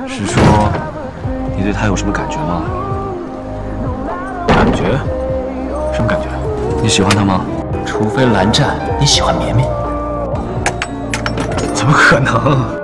是说你对他有什么感觉吗？ 感觉？什么感觉？ 你喜欢他吗？ 除非蓝湛，你喜欢绵绵？ 怎么可能？